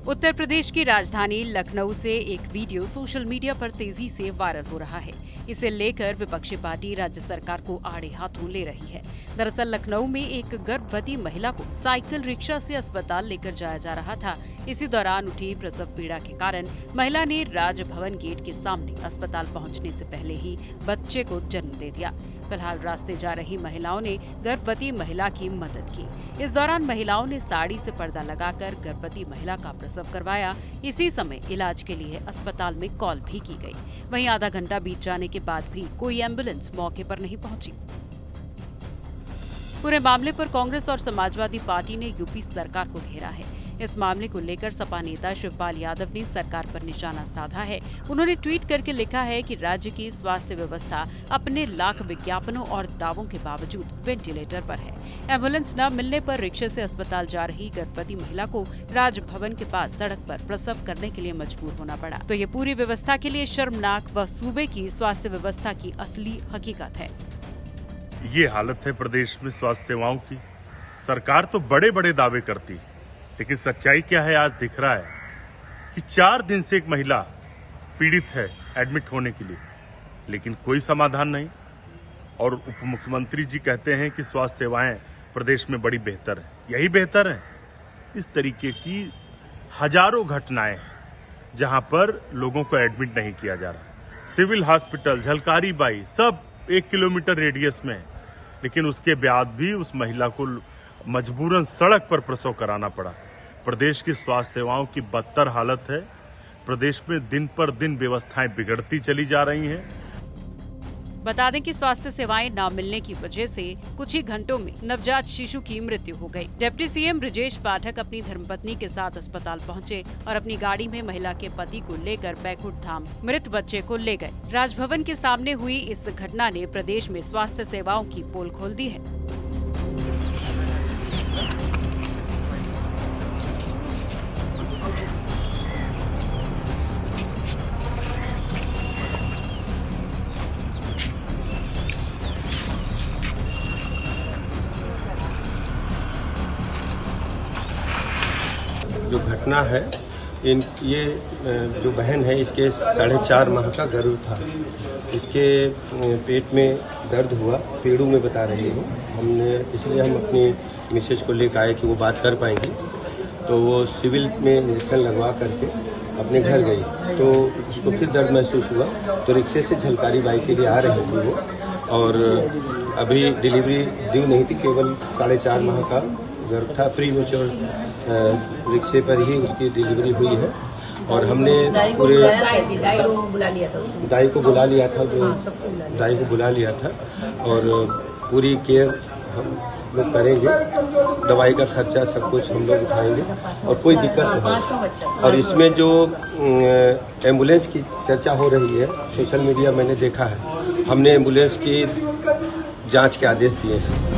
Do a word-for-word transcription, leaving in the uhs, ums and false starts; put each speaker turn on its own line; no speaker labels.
उत्तर प्रदेश की राजधानी लखनऊ से एक वीडियो सोशल मीडिया पर तेजी से वायरल हो रहा है। इसे लेकर विपक्षी पार्टी राज्य सरकार को आड़े हाथों ले रही है। दरअसल लखनऊ में एक गर्भवती महिला को साइकिल रिक्शा से अस्पताल लेकर जाया जा रहा था। इसी दौरान उठी प्रसव पीड़ा के कारण महिला ने राजभवन गेट के सामने अस्पताल पहुंचने से पहले ही बच्चे को जन्म दे दिया। फिलहाल रास्ते जा रही महिलाओं ने गर्भवती महिला की मदद की। इस दौरान महिलाओं ने साड़ी से पर्दा लगाकर गर्भवती महिला का प्रसव करवाया। इसी समय इलाज के लिए अस्पताल में कॉल भी की गई। वहीं आधा घंटा बीत जाने के बाद भी कोई एम्बुलेंस मौके पर नहीं पहुंची। पूरे मामले पर कांग्रेस और समाजवादी पार्टी ने यूपी सरकार को घेरा है। इस मामले को लेकर सपा नेता शिवपाल यादव ने सरकार पर निशाना साधा है। उन्होंने ट्वीट करके लिखा है कि राज्य की स्वास्थ्य व्यवस्था अपने लाख विज्ञापनों और दावों के बावजूद वेंटिलेटर पर है। एम्बुलेंस न मिलने पर रिक्शे से अस्पताल जा रही गर्भवती महिला को राजभवन के पास सड़क पर प्रसव करने के लिए मजबूर होना पड़ा। तो ये पूरी व्यवस्था के लिए शर्मनाक व सूबे की स्वास्थ्य व्यवस्था की असली हकीकत है।
ये हालत है प्रदेश में स्वास्थ्य सेवाओं की। सरकार तो बड़े बड़े दावे करती, लेकिन सच्चाई क्या है आज दिख रहा है कि चार दिन से एक महिला पीड़ित है एडमिट होने के लिए, लेकिन कोई समाधान नहीं। और उप मुख्यमंत्री जी कहते हैं कि स्वास्थ्य सेवाएं प्रदेश में बड़ी बेहतर है। यही बेहतर है? इस तरीके की हजारों घटनाएं हैं जहां पर लोगों को एडमिट नहीं किया जा रहा। सिविल हॉस्पिटल, झलकारी बाई सब एक किलोमीटर रेडियस में, लेकिन उसके बाद भी उस महिला को मजबूरन सड़क पर प्रसव कराना पड़ा। प्रदेश की स्वास्थ्य सेवाओं की बदतर हालत है। प्रदेश में दिन पर दिन व्यवस्थाएं बिगड़ती चली जा रही हैं।
बता दें कि स्वास्थ्य सेवाएं न मिलने की वजह से कुछ ही घंटों में नवजात शिशु की मृत्यु हो गई। डिप्टी सीएम ब्रजेश पाठक अपनी धर्मपत्नी के साथ अस्पताल पहुंचे और अपनी गाड़ी में महिला के पति को लेकर बैकुंठ धाम मृत बच्चे को ले गए। राजभवन के सामने हुई इस घटना ने प्रदेश में स्वास्थ्य सेवाओं की पोल खोल दी है।
जो घटना है, इन ये जो बहन है इसके साढ़े चार माह का गर्भ था। इसके पेट में दर्द हुआ, पेड़ों में बता रही हूँ हमने, इसलिए हम अपनी मिसेज को लेकर आए कि वो बात कर पाएंगी। तो वो सिविल में इंजेक्शन लगवा करके अपने घर गई, तो उसको फिर दर्द महसूस हुआ, तो रिक्शे से झलकारी बाई के लिए आ रही थी वो। और अभी डिलीवरी ड्यू नहीं थी, केवल साढ़े चार माह का गर्भ था। प्री मैच्योर रिक्शे पर ही उसकी डिलीवरी हुई है। और हमने पूरे दाई को बुला लिया था दाई को बुला लिया था जो दाई को बुला लिया था और पूरी केयर हम लोग करेंगे। दवाई का खर्चा सब कुछ हम लोग उठाएंगे और कोई दिक्कत नहीं। और इसमें जो एम्बुलेंस की चर्चा हो रही है सोशल मीडिया, मैंने देखा है, हमने एम्बुलेंस की जांच के आदेश दिए हैं।